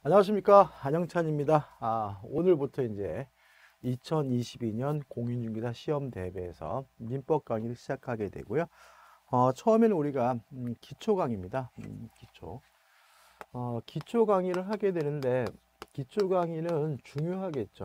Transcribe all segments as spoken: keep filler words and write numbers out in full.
안녕하십니까, 한영찬입니다. 아, 오늘부터 이제 이천이십이 년 공인중개사 시험 대비해서 민법 강의를 시작하게 되고요. 어, 처음에는 우리가 음, 기초 강의입니다. 음, 기초. 어, 기초 강의를 하게 되는데 기초 강의는 중요하겠죠.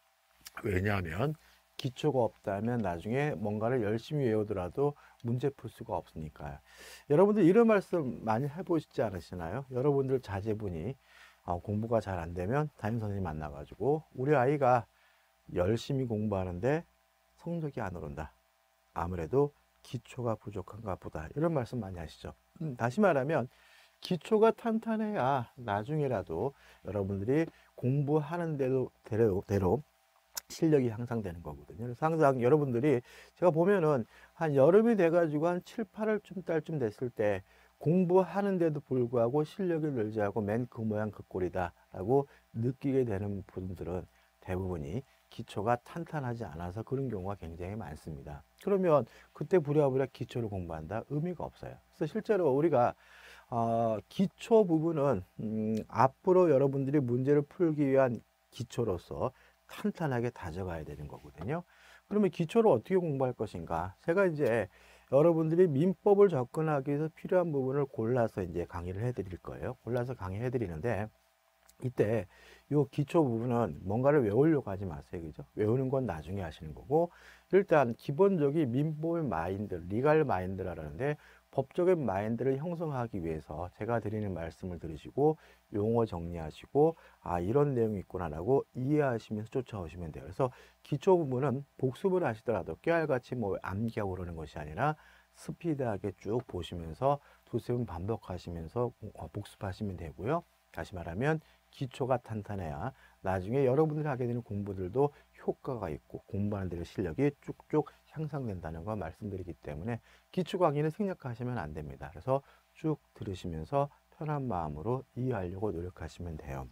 왜냐하면 기초가 없다면 나중에 뭔가를 열심히 외우더라도 문제 풀 수가 없으니까요. 여러분들 이런 말씀 많이 해보시지 않으시나요? 여러분들 자제분이 어, 공부가 잘 안 되면 담임 선생님 만나가지고 우리 아이가 열심히 공부하는데 성적이 안 오른다. 아무래도 기초가 부족한가 보다. 이런 말씀 많이 하시죠. 음, 다시 말하면 기초가 탄탄해야 나중에라도 여러분들이 공부하는 대로, 대로, 대로 실력이 향상되는 거거든요. 그래서 항상 여러분들이 제가 보면은 한 여름이 돼가지고 한 칠, 팔월쯤 달쯤 됐을 때 공부하는데도 불구하고 실력이 늘지 않고 맨 그 모양 그 꼴이다 라고 느끼게 되는 분들은 대부분이 기초가 탄탄하지 않아서 그런 경우가 굉장히 많습니다. 그러면 그때 부랴부랴 기초를 공부한다? 의미가 없어요. 그래서 실제로 우리가 어, 기초 부분은 음, 앞으로 여러분들이 문제를 풀기 위한 기초로서 탄탄하게 다져가야 되는 거거든요. 그러면 기초를 어떻게 공부할 것인가? 제가 이제 여러분들이 민법을 접근하기 위해서 필요한 부분을 골라서 이제 강의를 해드릴 거예요. 골라서 강의해 드리는데 이때 요 기초 부분은 뭔가를 외우려고 하지 마세요. 그죠? 외우는 건 나중에 하시는 거고, 일단 기본적인 민법의 마인드, 리갈 마인드라는데 법적인 마인드를 형성하기 위해서 제가 드리는 말씀을 들으시고 용어 정리하시고 아 이런 내용이 있구나라고 이해하시면서 쫓아오시면 돼요. 그래서 기초 부분은 복습을 하시더라도 깨알같이 뭐 암기하고 그러는 것이 아니라 스피드하게 쭉 보시면서 두세 번 반복하시면서 복습하시면 되고요. 다시 말하면 기초가 탄탄해야 나중에 여러분들이 하게 되는 공부들도 효과가 있고 공부하는 데는 실력이 쭉쭉 향상된다는 거 말씀드리기 때문에 기초 강의는 생략하시면 안 됩니다. 그래서 쭉 들으시면서 편한 마음으로 이해하려고 노력하시면 돼요.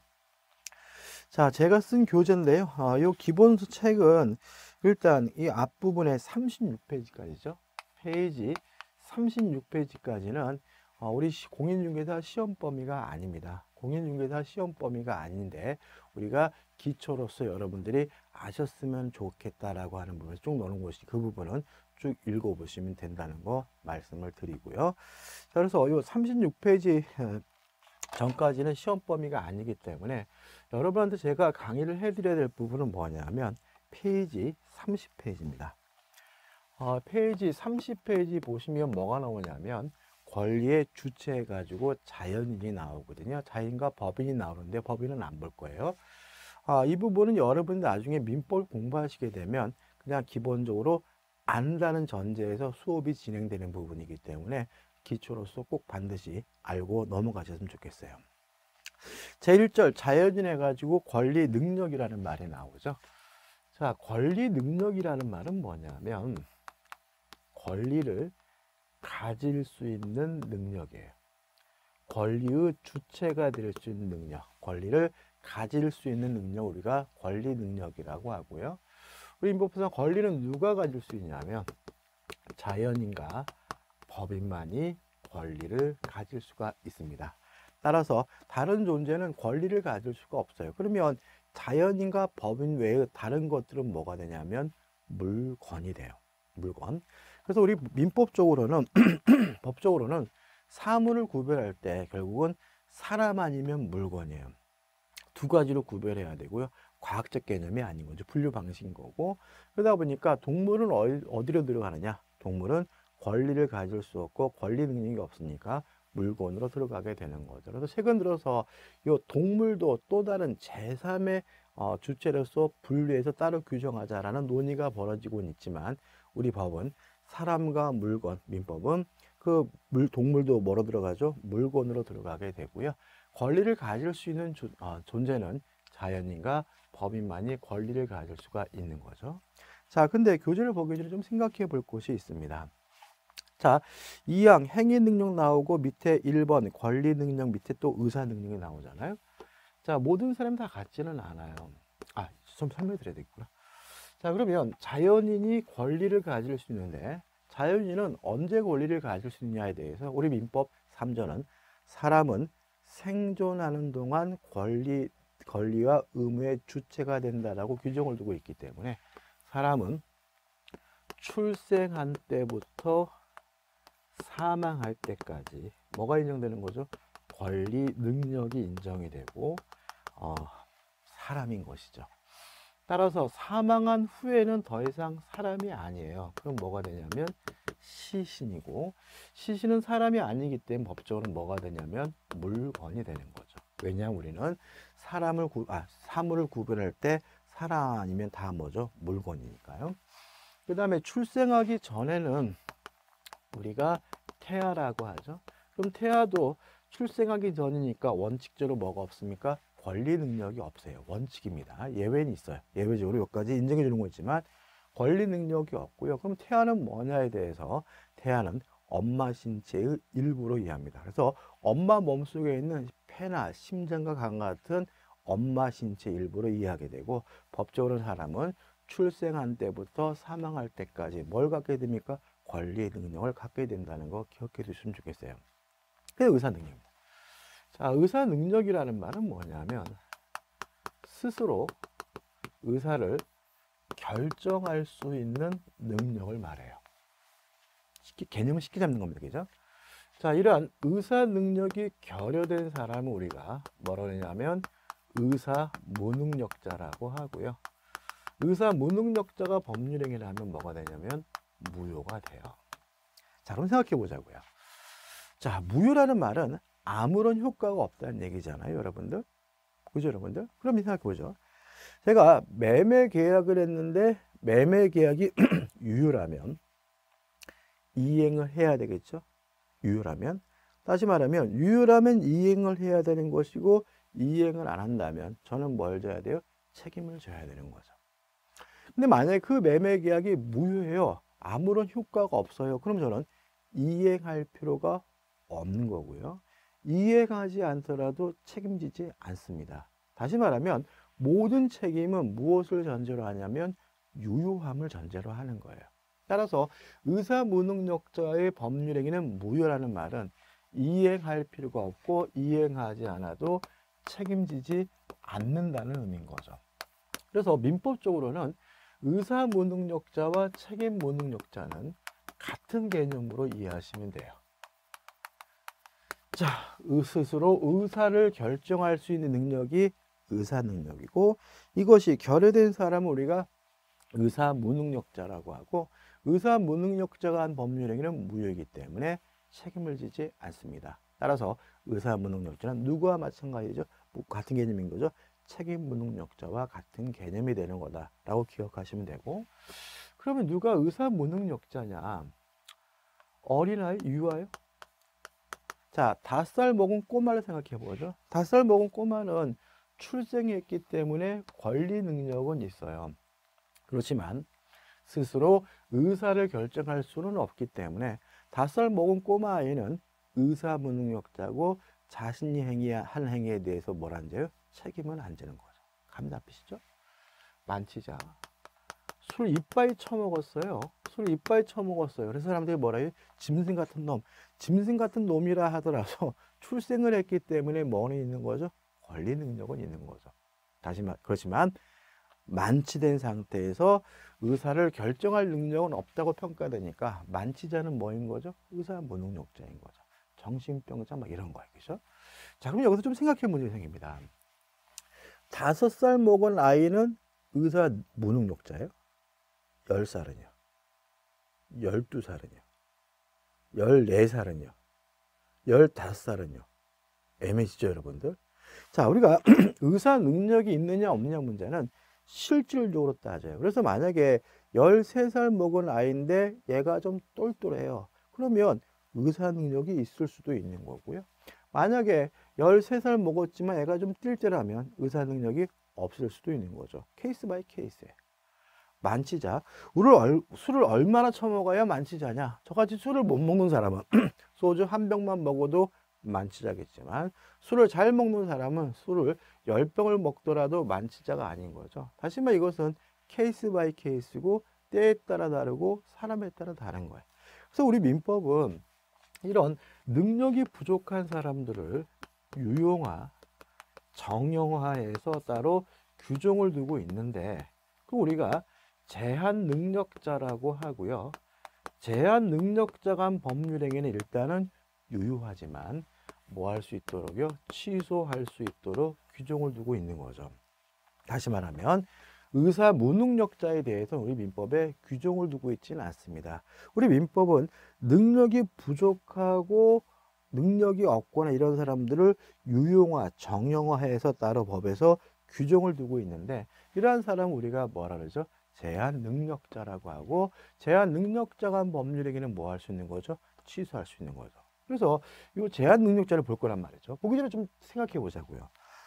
자, 제가 쓴 교재인데요. 어, 이 기본서 책은 일단 이 앞부분에 삼십육 페이지까지죠. 페이지 삼십육 페이지까지는 어, 우리 공인중개사 시험 범위가 아닙니다. 공인중개사 시험 범위가 아닌데 우리가 기초로서 여러분들이 아셨으면 좋겠다라고 하는 부분을 쭉 넣는 것이 그 부분은 쭉 읽어보시면 된다는 거 말씀을 드리고요. 자, 그래서 이 삼십육 페이지 전까지는 시험 범위가 아니기 때문에 여러분한테 제가 강의를 해드려야 될 부분은 뭐냐면 페이지 삼십 페이지입니다. 어, 페이지 삼십 페이지 보시면 뭐가 나오냐면 권리의 주체 해가지고 자연인이 나오거든요. 자연인과 법인이 나오는데 법인은 안 볼 거예요. 아, 이 부분은 여러분이 나중에 민법 공부하시게 되면 그냥 기본적으로 안다는 전제에서 수업이 진행되는 부분이기 때문에 기초로서 꼭 반드시 알고 넘어가셨으면 좋겠어요. 제일 절 자연인 해가지고 권리 능력이라는 말이 나오죠. 자, 권리 능력이라는 말은 뭐냐면 권리를 가질 수 있는 능력이에요. 권리의 주체가 될 수 있는 능력, 권리를 가질 수 있는 능력 우리가 권리 능력이라고 하고요. 우리 민법상 권리는 누가 가질 수 있냐면 자연인과 법인만이 권리를 가질 수가 있습니다. 따라서 다른 존재는 권리를 가질 수가 없어요. 그러면 자연인과 법인 외의 다른 것들은 뭐가 되냐면 물건이 돼요. 물건. 그래서 우리 민법적으로는 법적으로는 사물을 구별할 때 결국은 사람 아니면 물건이에요. 두 가지로 구별해야 되고요. 과학적 개념이 아닌 거죠. 분류 방식인 거고. 그러다 보니까 동물은 어디로 들어가느냐? 동물은 권리를 가질 수 없고 권리 능력이 없으니까 물건으로 들어가게 되는 거죠. 그래서 최근 들어서 이 동물도 또 다른 제삼의 어, 주체로서 분류해서 따로 규정하자라는 논의가 벌어지고 있지만 우리 법은 사람과 물건, 민법은 그 물, 동물도 뭐로 들어가죠? 물건으로 들어가게 되고요. 권리를 가질 수 있는 조, 어, 존재는 자연인과 법인만이 권리를 가질 수가 있는 거죠. 자, 근데 교재를 보기 전에 좀 생각해 볼 것이 있습니다. 자, 이 항 행위 능력 나오고 밑에 일 번 권리 능력 밑에 또 의사 능력이 나오잖아요. 자, 모든 사람 다 같지는 않아요. 아, 좀 설명해 드려야 되겠구나. 자, 그러면 자연인이 권리를 가질 수 있는데 자연인은 언제 권리를 가질 수 있냐에 대해서 우리 민법 삼 조는 사람은 생존하는 동안 권리, 권리와 의무의 주체가 된다라고 규정을 두고 있기 때문에 사람은 출생한 때부터 사망할 때까지 뭐가 인정되는 거죠? 권리, 능력이 인정이 되고 어, 사람인 것이죠. 따라서 사망한 후에는 더 이상 사람이 아니에요. 그럼 뭐가 되냐면 시신이고, 시신은 사람이 아니기 때문에 법적으로 뭐가 되냐면 물건이 되는 거죠. 왜냐하면 우리는 사람을 구, 아, 사물을 구별할 때 사람 아니면 다 뭐죠? 물건이니까요. 그 다음에 출생하기 전에는 우리가 태아라고 하죠. 그럼 태아도 출생하기 전이니까 원칙적으로 뭐가 없습니까? 권리 능력이 없어요. 원칙입니다. 예외는 있어요. 예외적으로 여기까지 인정해 주는 거 있지만 권리 능력이 없고요. 그럼 태아는 뭐냐에 대해서 태아는 엄마 신체의 일부로 이해합니다. 그래서 엄마 몸속에 있는 폐나 심장과 간 같은 엄마 신체 일부로 이해하게 되고, 법적으로 사람은 출생한 때부터 사망할 때까지 뭘 갖게 됩니까? 권리의 능력을 갖게 된다는 거 기억해 두시면 좋겠어요. 그게 의사 능력입니다. 자, 의사 능력이라는 말은 뭐냐면 스스로 의사를 결정할 수 있는 능력을 말해요. 쉽게 개념을 쉽게 잡는 겁니다. 그죠? 자, 이러한 의사 능력이 결여된 사람은 우리가 뭐라고 하냐면 의사 무능력자라고 하고요. 의사 무능력자가 법률행위를 하면 뭐가 되냐면 무효가 돼요. 자, 그럼 생각해 보자고요. 자, 무효라는 말은 아무런 효과가 없다는 얘기잖아요, 여러분들. 그죠, 여러분들? 그럼 생각해 보죠. 제가 매매 계약을 했는데 매매 계약이 유효라면 이행을 해야 되겠죠. 유효라면. 다시 말하면 유효라면 이행을 해야 되는 것이고, 이행을 안 한다면 저는 뭘 져야 돼요? 책임을 져야 되는 거죠. 근데 만약에 그 매매 계약이 무효해요. 아무런 효과가 없어요. 그럼 저는 이행할 필요가 없는 거고요. 이행하지 않더라도 책임지지 않습니다. 다시 말하면 모든 책임은 무엇을 전제로 하냐면 유효함을 전제로 하는 거예요. 따라서 의사 무능력자의 법률행위는 무효라는 말은 이행할 필요가 없고 이행하지 않아도 책임지지 않는다는 의미인 거죠. 그래서 민법적으로는 의사 무능력자와 책임 무능력자는 같은 개념으로 이해하시면 돼요. 자, 스스로 의사를 결정할 수 있는 능력이 의사 능력이고, 이것이 결여된 사람은 우리가 의사 무능력자라고 하고, 의사 무능력자가 한 법률행위는 무효이기 때문에 책임을 지지 않습니다. 따라서 의사 무능력자는 누구와 마찬가지죠? 같은 개념인 거죠. 책임 무능력자와 같은 개념이 되는 거다라고 기억하시면 되고, 그러면 누가 의사 무능력자냐? 어린아이, 유아요? 자, 다섯 살 먹은 꼬마를 생각해 보죠. 다섯 살 먹은 꼬마는 출생했기 때문에 권리 능력은 있어요. 그렇지만 스스로 의사를 결정할 수는 없기 때문에 다섯 살 먹은 꼬마 아이는 의사 무능력자고 자신이 행위한 행위에 대해서 뭘 안 져요? 책임은 안 지는 거죠. 감 잡히시죠? 만취자. 술 이빠이 처먹었어요. 술 이빠이 처먹었어요. 그래서 사람들이 뭐라 해요? 짐승 같은 놈. 짐승 같은 놈이라 하더라도 출생을 했기 때문에 뭐는 있는 거죠? 권리 능력은 있는 거죠. 다시 말, 그렇지만 만취된 상태에서 의사를 결정할 능력은 없다고 평가되니까 만취자는 뭐인 거죠? 의사 무능력자인 거죠. 정신병자 막 이런 거예요. 그죠? 자, 그럼 여기서 좀 생각해 문제 생깁니다. 다섯 살 먹은 아이는 의사 무능력자예요? 열 살은요? 열두 살은요? 열네 살은요? 열다섯 살은요? 애매시죠, 여러분들? 자, 우리가 의사 능력이 있느냐 없느냐 문제는 실질적으로 따져요. 그래서 만약에 열세 살 먹은 아이인데 얘가 좀 똘똘해요. 그러면 의사 능력이 있을 수도 있는 거고요. 만약에 열세 살 먹었지만 애가 좀 띨띨하면 의사 능력이 없을 수도 있는 거죠. 케이스 바이 케이스에. 만취자, 술을, 술을 얼마나 처먹어야 만취자냐? 저같이 술을 못 먹는 사람은 소주 한 병만 먹어도 만취자겠지만, 술을 잘 먹는 사람은 술을 열 병을 먹더라도 만취자가 아닌 거죠. 다시 말해 이것은 케이스 바이 케이스고 때에 따라 다르고 사람에 따라 다른 거예요. 그래서 우리 민법은 이런 능력이 부족한 사람들을 유용화, 정형화해서 따로 규정을 두고 있는데, 그 우리가 제한 능력자라고 하고요. 제한 능력자가 한 법률행위는 일단은 유효하지만 뭐 할 수 있도록요? 취소할 수 있도록 규정을 두고 있는 거죠. 다시 말하면 의사 무능력자에 대해서는 우리 민법에 규정을 두고 있지는 않습니다. 우리 민법은 능력이 부족하고 능력이 없거나 이런 사람들을 유용화, 정형화해서 따로 법에서 규정을 두고 있는데, 이러한 사람은 우리가 뭐라 그러죠? 제한 능력자라고 하고, 제한 능력자가 한 법률에게는 뭐 할 수 있는 거죠? 취소할 수 있는 거죠. 그래서 이 제한 능력자를 볼 거란 말이죠. 보기 전에 좀 생각해 보자고요.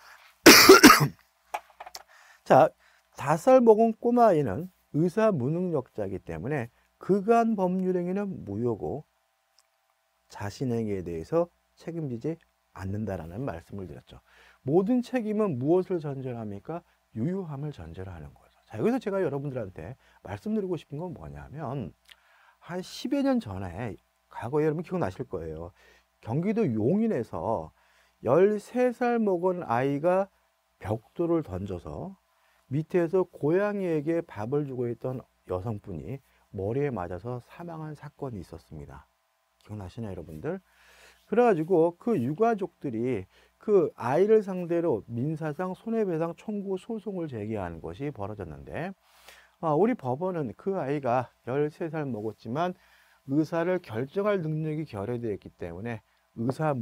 자, 다섯 살 먹은 꼬마아이는 의사 무능력자이기 때문에 그간 법률행위는 무효고 자신에게 대해서 책임지지 않는다라는 말씀을 드렸죠. 모든 책임은 무엇을 전제로 합니까? 유효함을 전제로 하는 거죠. 자, 여기서 제가 여러분들한테 말씀드리고 싶은 건 뭐냐면, 한 십여 년 전에, 과거에 여러분 기억나실 거예요. 경기도 용인에서 열세 살 먹은 아이가 벽돌을 던져서 밑에서 고양이에게 밥을 주고 있던 여성분이 머리에 맞아서 사망한 사건이 있었습니다. 기억나시나요, 여러분들? 그래가지고 그 유가족들이 그 아이를 상대로 민사상 손해배상 청구 소송을 제기하는 것이 벌어졌는데, 우리 법원은 그 아이가 열세 살 먹었지만 의사를 결정할 능력이 결여되어 있기 때문에 의사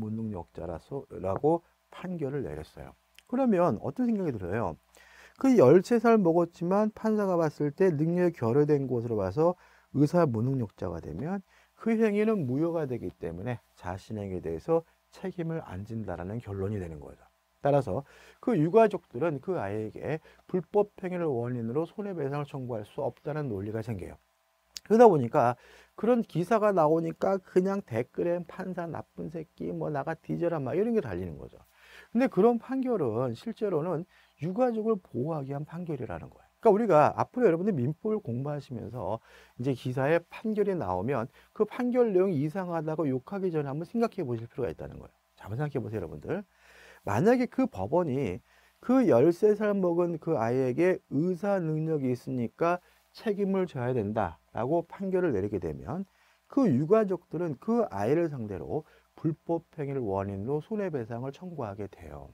무능력자라고 판결을 내렸어요. 그러면 어떤 생각이 들어요? 그 열세 살 먹었지만 판사가 봤을 때 능력이 결여된 것으로 봐서 의사 무능력자가 되면 그 행위는 무효가 되기 때문에 자신에게 대해서 책임을 안 진다라는 결론이 되는 거죠. 따라서 그 유가족들은 그 아이에게 불법 행위를 원인으로 손해배상을 청구할 수 없다는 논리가 생겨요. 그러다 보니까 그런 기사가 나오니까 그냥 댓글에 판사 나쁜 새끼 뭐 나가 뒤져라 막 이런 게 달리는 거죠. 근데 그런 판결은 실제로는 유가족을 보호하기 위한 판결이라는 거예요. 그러니까 우리가 앞으로 여러분들 민법을 공부하시면서 이제 기사에 판결이 나오면 그 판결 내용이 이상하다고 욕하기 전에 한번 생각해 보실 필요가 있다는 거예요. 자, 한번 생각해 보세요, 여러분들. 만약에 그 법원이 그 열세 살 먹은 그 아이에게 의사 능력이 있으니까 책임을 져야 된다라고 판결을 내리게 되면 그 유가족들은 그 아이를 상대로 불법 행위를 원인으로 손해배상을 청구하게 돼요.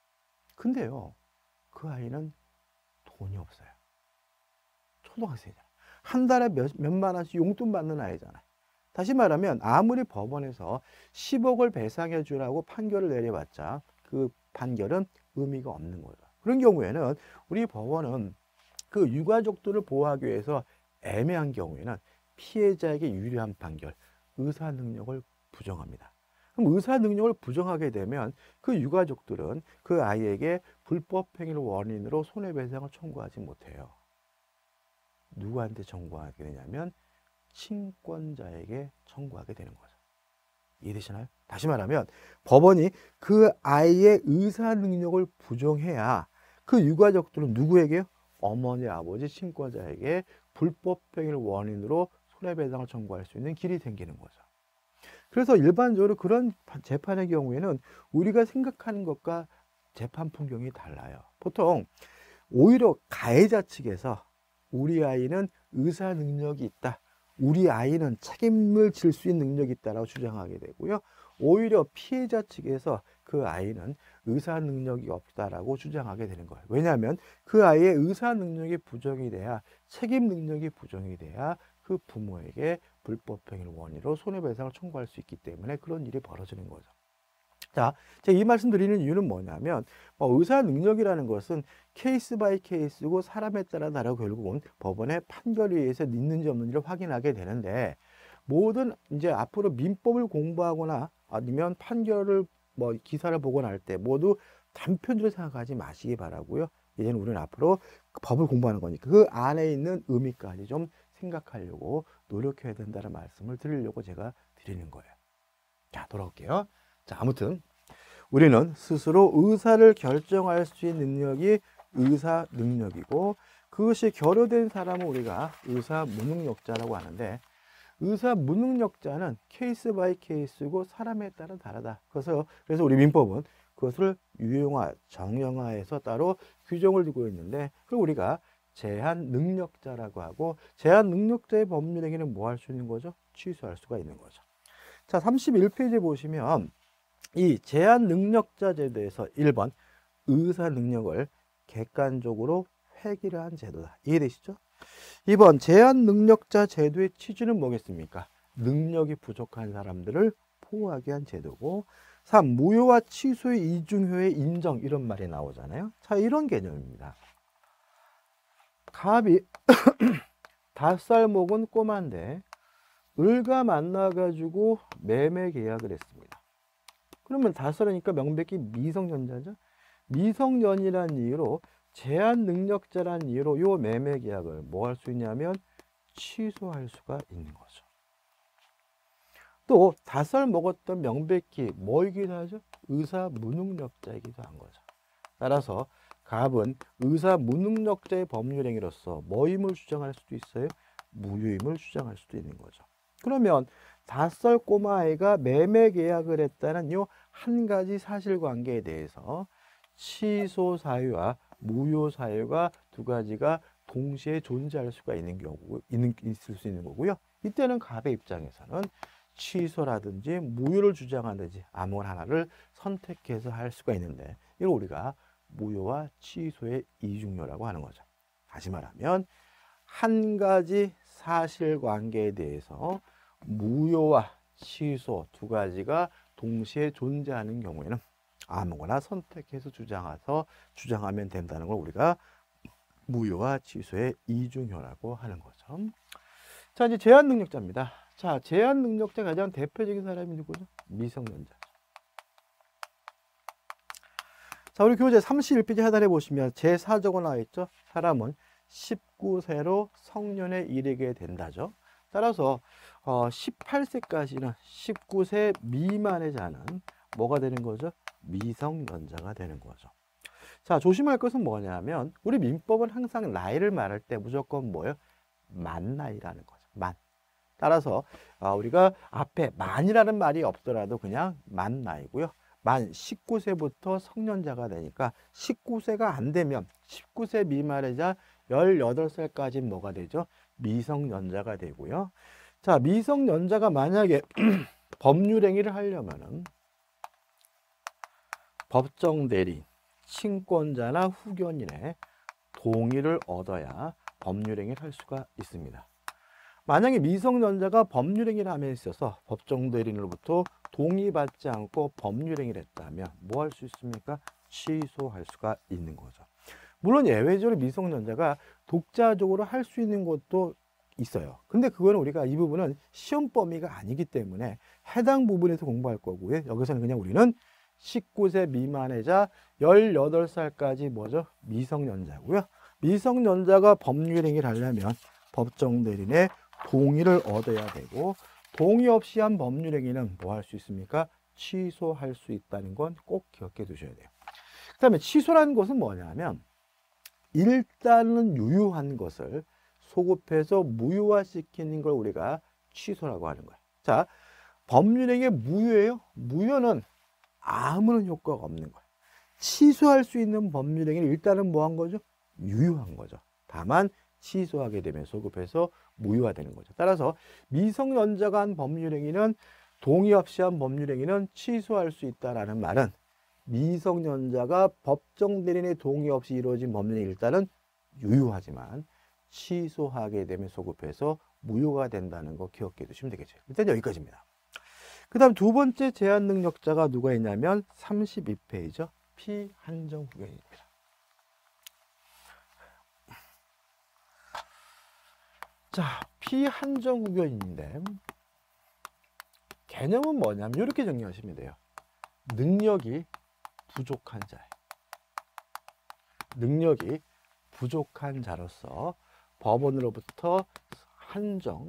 근데요, 그 아이는 돈이 없어요. 초등학생이잖아요. 한 달에 몇, 몇만 원씩 용돈 받는 아이잖아요. 다시 말하면 아무리 법원에서 십억을 배상해 주라고 판결을 내려봤자 그 판결은 의미가 없는 거죠. 그런 경우에는 우리 법원은 그 유가족들을 보호하기 위해서 애매한 경우에는 피해자에게 유리한 판결, 의사 능력을 부정합니다. 그럼 의사 능력을 부정하게 되면 그 유가족들은 그 아이에게 불법 행위를 원인으로 손해배상을 청구하지 못해요. 누구한테 청구하게 되냐면 친권자에게 청구하게 되는 거죠. 이해되시나요? 다시 말하면 법원이 그 아이의 의사 능력을 부정해야 그 유가족들은 누구에게요? 어머니, 아버지, 친권자에게 불법 행위를 원인으로 손해배상을 청구할 수 있는 길이 생기는 거죠. 그래서 일반적으로 그런 재판의 경우에는 우리가 생각하는 것과 재판 풍경이 달라요. 보통 오히려 가해자 측에서 우리 아이는 의사 능력이 있다, 우리 아이는 책임을 질 수 있는 능력이 있다라고 주장하게 되고요. 오히려 피해자 측에서 그 아이는 의사 능력이 없다라고 주장하게 되는 거예요. 왜냐하면 그 아이의 의사 능력이 부정이 돼야, 책임 능력이 부정이 돼야 그 부모에게 불법 행위를 원인으로 손해배상을 청구할 수 있기 때문에 그런 일이 벌어지는 거죠. 자, 제가 이 말씀 드리는 이유는 뭐냐면, 뭐 의사 능력이라는 것은 케이스 바이 케이스고 사람에 따라 다르고 결국은 법원의 판결에 의해서 있는지 없는지를 확인하게 되는데, 모든 이제 앞으로 민법을 공부하거나 아니면 판결을 뭐 기사를 보거나 할 때 모두 단편적으로 생각하지 마시기 바라고요. 이제는 우리는 앞으로 법을 공부하는 거니까 그 안에 있는 의미까지 좀 생각하려고 노력해야 된다는 말씀을 드리려고 제가 드리는 거예요. 자, 돌아올게요. 자, 아무튼 우리는 스스로 의사를 결정할 수 있는 능력이 의사 능력이고, 그것이 결여된 사람은 우리가 의사 무능력자라고 하는데, 의사 무능력자는 케이스 바이 케이스고 사람에 따라 다르다. 그래서 그래서 우리 민법은 그 그것을 유형화, 정형화해서 따로 규정을 두고 있는데, 그걸 우리가 제한 능력자라고 하고, 제한 능력자의 법률행위는 뭐 할 수 있는 거죠? 취소할 수가 있는 거죠. 자, 삼십일 페이지 보시면 이 제한 능력자 제도에서 일 번 의사 능력을 객관적으로 획일을 한 제도다. 이해되시죠? 이 번 제한 능력자 제도의 취지는 뭐겠습니까? 능력이 부족한 사람들을 보호하게 한 제도고, 삼 무효와 취소의 이중효의 인정, 이런 말이 나오잖아요. 자, 이런 개념입니다. 갑이 다섯 살 먹은 꼬마인데 을과 만나가지고 매매 계약을 했습니다. 그러면 다섯 살이니까 명백히 미성년자죠. 미성년이란 이유로, 제한 능력자란 이유로 요 매매 계약을 뭐 할 수 있냐면 취소할 수가 있는 거죠. 또 다섯 살 먹었던 명백히 뭐이기도 하죠? 의사 무능력자이기도 한 거죠. 따라서 갑은 의사 무능력자의 법률행위로서 뭐임을 주장할 수도 있어요? 무효임을 주장할 수도 있는 거죠. 그러면 다섯 살 꼬마아이가 매매 계약을 했다는 요 한 가지 사실관계에 대해서 취소 사유와 무효 사유가 두 가지가 동시에 존재할 수가 있는 경우, 있는, 있을 수 있는 거고요. 이때는 갑의 입장에서는 취소라든지 무효를 주장하든지 아무거나 하나를 선택해서 할 수가 있는데, 이걸 우리가 무효와 취소의 이중효라고 하는 거죠. 다시 말하면 한 가지 사실관계에 대해서 무효와 취소 두 가지가 동시에 존재하는 경우에는 아무거나 선택해서 주장해서 주장하면 된다는 걸 우리가 무효와 취소의 이중효라고 하는 거죠. 자, 이제 제한 능력자입니다. 자, 제한 능력자 가장 대표적인 사람이 누구죠? 미성년자. 자, 우리 교재 삼십일 페이지 하단에 보시면 제사 적어 나와 있죠. 사람은 십구 세로 성년에 이르게 된다죠. 따라서 어, 십팔 세까지는 십구 세 미만의 자는 뭐가 되는 거죠? 미성년자가 되는 거죠. 자, 조심할 것은 뭐냐면 우리 민법은 항상 나이를 말할 때 무조건 뭐예요? 만 나이라는 거죠. 만. 따라서 어, 우리가 앞에 만이라는 말이 없더라도 그냥 만 나이고요. 만 십구 세부터 성년자가 되니까 십구 세가 안 되면 십구 세 미만의 자 열여덟 살까지 뭐가 되죠? 미성년자가 되고요. 자, 미성년자가 만약에 법률행위를 하려면은 법정 대리, 친권자나 후견인의 동의를 얻어야 법률행위를 할 수가 있습니다. 만약에 미성년자가 법률행위를 함에 있어서 법정 대리인으로부터 동의받지 않고 법률행위를 했다면 뭐 할 수 있습니까? 취소할 수가 있는 거죠. 물론 예외적으로 미성년자가 독자적으로 할 수 있는 것도 있어요. 근데 그거는 우리가 이 부분은 시험 범위가 아니기 때문에 해당 부분에서 공부할 거고요. 여기서는 그냥 우리는 십구 세 미만의 자 열여덟 살까지 뭐죠? 미성년자고요. 미성년자가 법률행위를 하려면 법정 대리인의 동의를 얻어야 되고, 동의 없이 한 법률행위는 뭐 할 수 있습니까? 취소할 수 있다는 건 꼭 기억해 두셔야 돼요. 그 다음에 취소라는 것은 뭐냐면 일단은 유효한 것을 소급해서 무효화시키는 걸 우리가 취소라고 하는 거예요. 자, 법률행위 무효예요? 무효는 아무런 효과가 없는 거예요. 취소할 수 있는 법률행위는 일단은 뭐 한 거죠? 유효한 거죠. 다만 취소하게 되면 소급해서 무효화되는 거죠. 따라서 미성년자가 한 법률행위는 동의 없이 한 법률행위는 취소할 수 있다라는 말은 미성년자가 법정 대리인의 동의 없이 이루어진 법률행위 일단은 유효하지만 취소하게 되면 소급해서 무효가 된다는 거 기억해 두시면 되겠죠. 일단 여기까지입니다. 그 다음 두 번째 제한 능력자가 누가 있냐면 삼십이 페이지죠. 피한정 후견입니다. 자, 피한정 후견인데 개념은 뭐냐면 이렇게 정리하시면 돼요. 능력이 부족한 자예요. 능력이 부족한 자로서 법원으로부터 한정,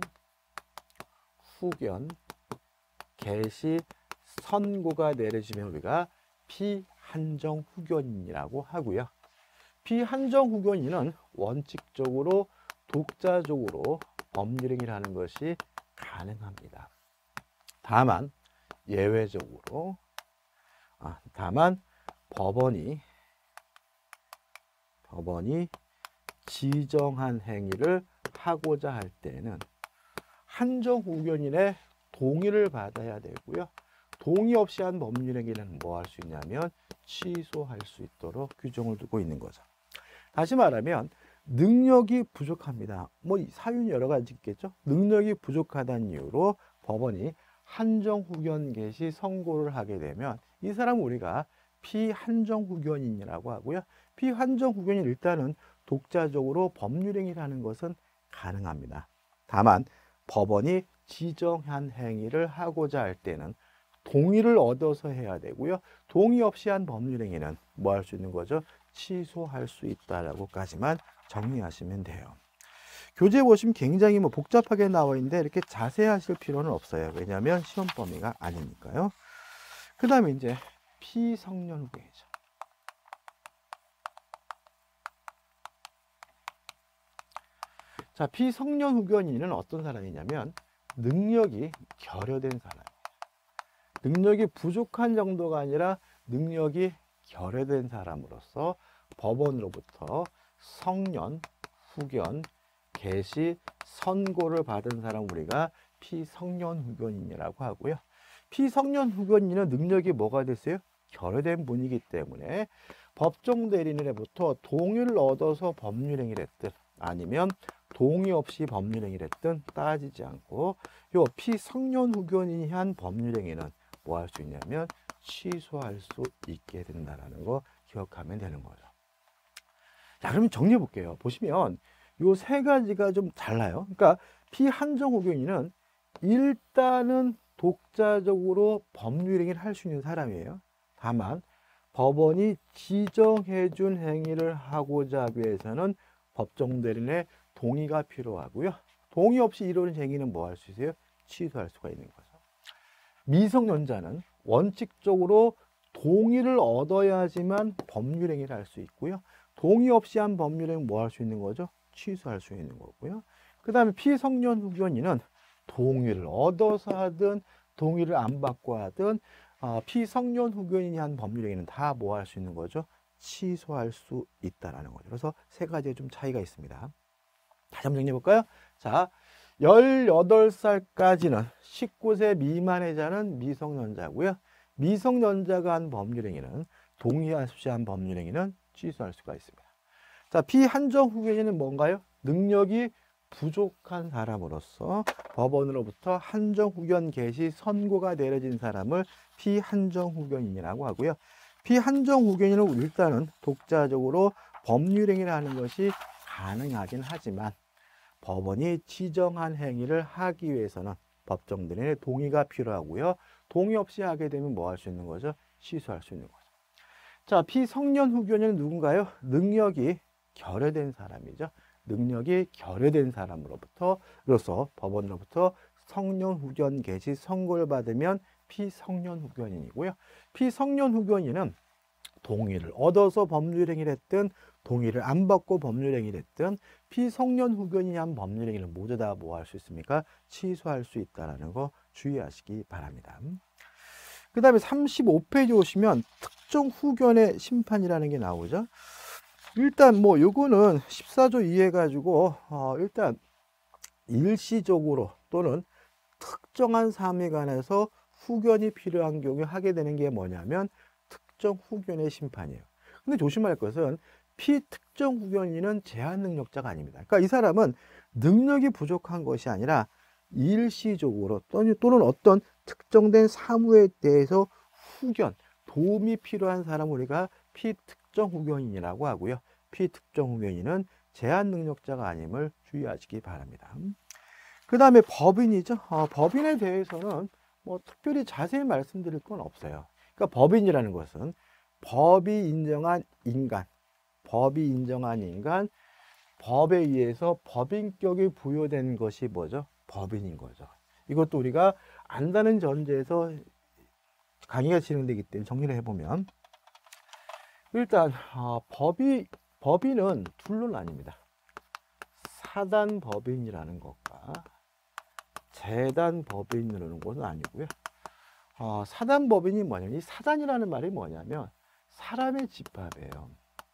후견, 개시, 선고가 내려지면 우리가 피한정 후견인이라고 하고요. 피한정 후견인은 원칙적으로 독자적으로 법률행위를 하는 것이 가능합니다. 다만 예외적으로 아, 다만 법원이 법원이 지정한 행위를 하고자 할 때는 한정후견인의 동의를 받아야 되고요. 동의 없이 한 법률행위는 뭐 할 수 있냐면 취소할 수 있도록 규정을 두고 있는 거죠. 다시 말하면 능력이 부족합니다. 뭐 사유는 여러 가지 있겠죠. 능력이 부족하다는 이유로 법원이 한정후견 개시 선고를 하게 되면 이 사람은 우리가 피한정후견인이라고 하고요. 피한정후견인 일단은 독자적으로 법률행위를 하는 것은 가능합니다. 다만 법원이 지정한 행위를 하고자 할 때는 동의를 얻어서 해야 되고요. 동의 없이 한 법률행위는 뭐 할 수 있는 거죠? 취소할 수 있다라고까지만 정리하시면 돼요. 교재 보시면 굉장히 뭐 복잡하게 나와 있는데 이렇게 자세하실 필요는 없어요. 왜냐하면 시험 범위가 아니니까요. 그 다음에 이제 피성년후견이죠. 자, 피성년후견인은 어떤 사람이냐면 능력이 결여된 사람. 능력이 부족한 정도가 아니라 능력이 결여된 사람으로서 법원으로부터 성년, 후견, 개시, 선고를 받은 사람 우리가 피성년후견인이라고 하고요. 피성년후견인은 능력이 뭐가 됐어요? 결여된 분이기 때문에 법정 대리인으로부터 동의를 얻어서 법률행위를 했든 아니면 동의 없이 법률행위를 했든 따지지 않고 요 피성년후견인이 한 법률행위는 뭐 할 수 있냐면 취소할 수 있게 된다는 거 기억하면 되는 거죠. 자, 그러면 정리해 볼게요. 보시면 요 세 가지가 좀 달라요. 그러니까 피한정후견인은 일단은 독자적으로 법률행위를 할 수 있는 사람이에요. 다만 법원이 지정해 준 행위를 하고자 하기 위해서는 법정 대리인의 동의가 필요하고요. 동의 없이 이루어진 행위는 뭐 할 수 있어요? 취소할 수가 있는 거죠. 미성년자는 원칙적으로 동의를 얻어야지만 법률행위를 할 수 있고요. 동의 없이 한 법률행위 뭐 할 수 있는 거죠? 취소할 수 있는 거고요. 그 다음에 피성년후견인은 동의를 얻어서 하든 동의를 안 받고 하든 어, 피성년후견인이 한 법률행위는 다 뭐 할 수 있는 거죠? 취소할 수 있다는 거죠. 그래서 세 가지의 좀 차이가 있습니다. 다시 한번 정리해 볼까요? 자, 열여덟 살까지는 십구 세 미만의 자는 미성년자고요. 미성년자가 한 법률행위는 동의 없이 한 법률행위는 취소할 수가 있습니다. 자, 피한정후견인은 뭔가요? 능력이 부족한 사람으로서 법원으로부터 한정후견 개시 선고가 내려진 사람을 피한정후견인이라고 하고요. 피한정후견인은 일단은 독자적으로 법률행위를 하는 것이 가능하긴 하지만 법원이 지정한 행위를 하기 위해서는 법정 대리인의 동의가 필요하고요. 동의 없이 하게 되면 뭐 할 수 있는 거죠? 취소할 수 있는 거죠. 자, 피성년후견인은 누군가요? 능력이 결여된 사람이죠. 능력이 결여된 사람으로부터 로서 법원으로부터 성년후견 개시 선고를 받으면 피성년후견인이고요. 피성년후견인은 동의를 얻어서 법률행위를 했든 동의를 안 받고 법률행위를 했든 피성년후견인이 한 법률행위를 모두 다 뭐 할 수 있습니까? 취소할 수 있다는 거 주의하시기 바랍니다. 그 다음에 삼십오 페이지 오시면 특정 후견의 심판이라는 게 나오죠. 일단 뭐 요거는 십사 조 이해 가지고 어 일단 일시적으로 또는 특정한 사람에 관해서 후견이 필요한 경우에 하게 되는 게 뭐냐면 특정 후견의 심판이에요. 근데 조심할 것은 피특정 후견인은 제한 능력자가 아닙니다. 그러니까 이 사람은 능력이 부족한 것이 아니라 일시적으로 또는 어떤 특정된 사무에 대해서 후견, 도움이 필요한 사람을 우리가 피특정 후견인이라고 하고요. 피특정 후견인은 제한 능력자가 아님을 주의하시기 바랍니다. 그 다음에 법인이죠. 어, 법인에 대해서는 뭐 특별히 자세히 말씀드릴 건 없어요. 그러니까 법인이라는 것은 법이 인정한 인간, 법이 인정한 인간, 법에 의해서 법인격이 부여된 것이 뭐죠? 법인인 거죠. 이것도 우리가 안다는 전제에서 강의가 진행되기 때문에 정리를 해보면 일단 어, 법이, 법인은 둘로 나뉩니다. 사단 법인이라는 것과 재단 법인이라는 것은 아니고요. 어, 사단 법인이 뭐냐면 이 사단이라는 말이 뭐냐면 사람의 집합이에요.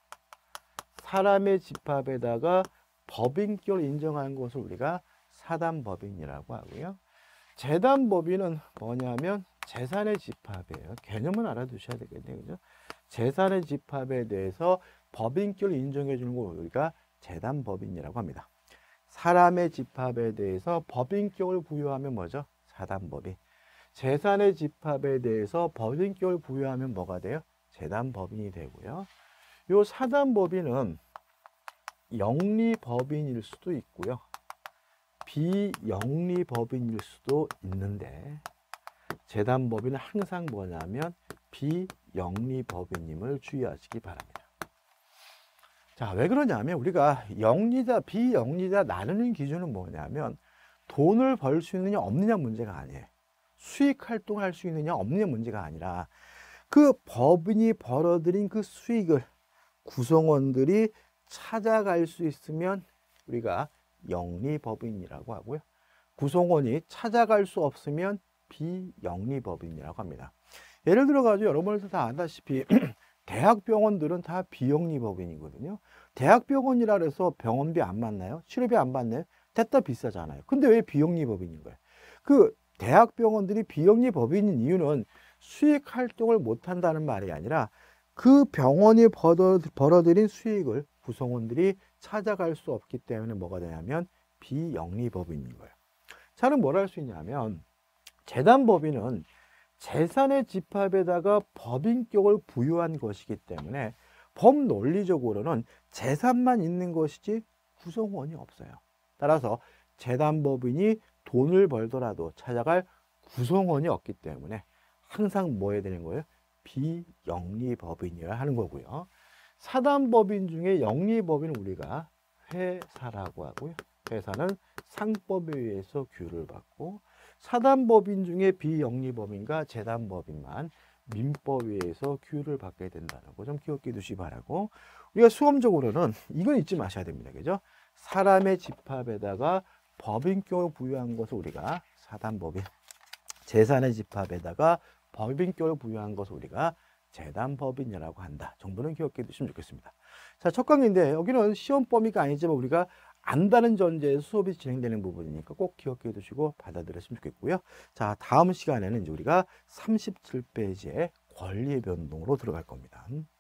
사람의 집합에다가 법인격을 인정하는 것을 우리가 사단법인이라고 하고요. 재단법인은 뭐냐면 재산의 집합이에요. 개념은 알아두셔야 되겠네요. 그죠? 재산의 집합에 대해서 법인격을 인정해 주는 걸 우리가 재단법인이라고 합니다. 사람의 집합에 대해서 법인격을 부여하면 뭐죠? 사단법인. 재산의 집합에 대해서 법인격을 부여하면 뭐가 돼요? 재단법인이 되고요. 요 사단법인은 영리법인일 수도 있고요. 비영리법인일 수도 있는데 재단법인은 항상 뭐냐면 비영리법인임을 주의하시기 바랍니다. 자, 왜 그러냐면 우리가 영리자, 비영리자 나누는 기준은 뭐냐면 돈을 벌 수 있느냐 없느냐 문제가 아니에요. 수익 활동할 수 있느냐 없느냐 문제가 아니라 그 법인이 벌어들인 그 수익을 구성원들이 찾아갈 수 있으면 우리가 영리법인이라고 하고요. 구성원이 찾아갈 수 없으면 비영리법인이라고 합니다. 예를 들어 가지고 여러분들도 다 아다시피 대학병원들은 다 비영리법인이거든요. 대학병원이라 해서 병원비 안 받나요? 치료비 안 받나요? 됐다 비싸잖아요. 근데 왜 비영리법인인 거예요? 그 대학병원들이 비영리법인인 이유는 수익 활동을 못 한다는 말이 아니라 그 병원이 벌어, 벌어들인 수익을 구성원들이 찾아갈 수 없기 때문에 뭐가 되냐면 비영리법인인 거예요. 자는 뭘 할 수 있냐면 재단법인은 재산의 집합에다가 법인격을 부여한 것이기 때문에 법논리적으로는 재산만 있는 것이지 구성원이 없어요. 따라서 재단법인이 돈을 벌더라도 찾아갈 구성원이 없기 때문에 항상 뭐 해야 되는 거예요? 비영리법인이라 하는 거고요. 사단법인 중에 영리법인은 우리가 회사라고 하고요. 회사는 상법에 의해서 규율을 받고 사단법인 중에 비영리법인과 재단법인만 민법에 의해서 규율을 받게 된다는 거 좀 기억해 두시기 바라고, 우리가 수험적으로는 이건 잊지 마셔야 됩니다. 그죠? 사람의 집합에다가 법인격을 부여한 것을 우리가 사단법인, 재산의 집합에다가 법인격을 부여한 것을 우리가 재단법인이라고 한다 정도는 기억해 두시면 좋겠습니다. 자, 첫 강의인데 여기는 시험 범위가 아니지만 우리가 안다는 전제에서 수업이 진행되는 부분이니까 꼭 기억해 두시고 받아들였으면 좋겠고요. 자, 다음 시간에는 이제 우리가 삼십칠 페이지의 권리의 변동으로 들어갈 겁니다.